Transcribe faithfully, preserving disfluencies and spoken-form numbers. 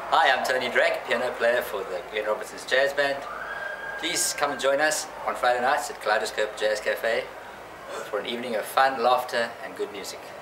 Hi, I'm Tony Drake, piano player for the Robertson's Jazz Band. Please come and join us on Friday nights at Kaleidoscope Jazz Cafe for an evening of fun, laughter and good music.